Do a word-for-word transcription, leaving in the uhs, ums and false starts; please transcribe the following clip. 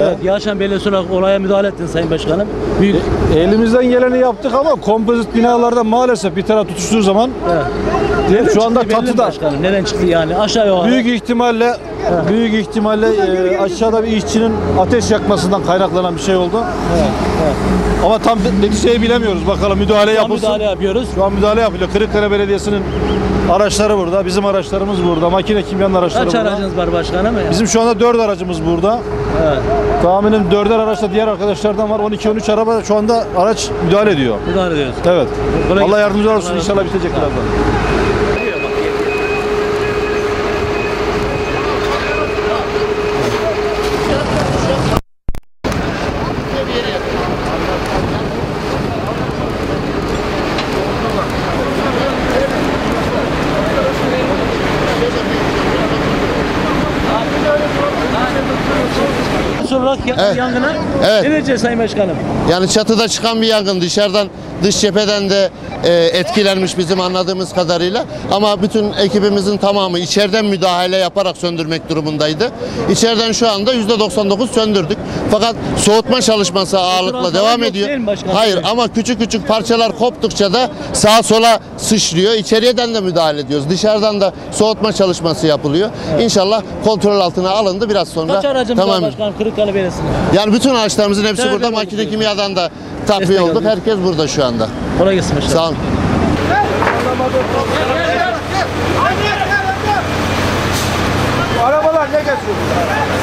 Evet, Yağışan Belediyesi olarak olaya müdahale ettin Sayın Başkanım. Büyük E, elimizden geleni yaptık ama kompozit binalarda maalesef bir taraf tutuştuğu zaman evet. şu anda Çıktı belli mi katıda başkanım? Neden çıktı yani? Aşağı yukarı. büyük ihtimalle büyük ihtimalle e, aşağıda bir işçinin ateş yakmasından kaynaklanan bir şey oldu. Evet, evet. Ama tam neticeyi bilemiyoruz. Bakalım müdahale Şu an yapılsın. müdahale yapıyoruz. Şu an müdahale yapılıyor. Kırıkkale Belediyesi'nin araçları burada. Bizim araçlarımız burada. Makine kimyanın araçları Kaç burada. aracınız var başkanım? Bizim şu anda dört aracımız burada. Evet. Tahminim dörder araçta diğer arkadaşlardan var. on iki on üç araba şu anda araç müdahale ediyor. Müdahale ediyoruz. Evet. Kolay Allah gelsin. yardımcılar olsun. Allah İnşallah razı olsun. bitecek birazdan. Olarak ya- Evet. yangına Evet. ne vereceğiz Sayın Başkanım? Yani çatıda çıkan bir yangın, dışarıdan, dış cepheden de e, etkilenmiş bizim anladığımız kadarıyla. Ama bütün ekibimizin tamamı içeriden müdahale yaparak söndürmek durumundaydı. İçeriden şu anda yüzde doksan dokuz söndürdük. Fakat soğutma çalışması ağırlıkla Oturan devam yok ediyor. değil mi başkanım? Hayır, ama küçük küçük parçalar koptukça da sağa sola sıçrıyor. İçeriden de müdahale ediyoruz. Dışarıdan da soğutma çalışması yapılıyor. İnşallah kontrol altına alındı biraz sonra. Kaç aracımız Tamam. var başkanım Kırıkkale Belediyesi'ne? Yani bütün araçlarımızın hepsi Nerede burada. olduk Makine diyorsun? kimyadan da takviye Destek olduk. alıyoruz. Herkes burada şu anda. Kolay gelsin başkanım. Sağ olun. Arabalar ne geçiyor?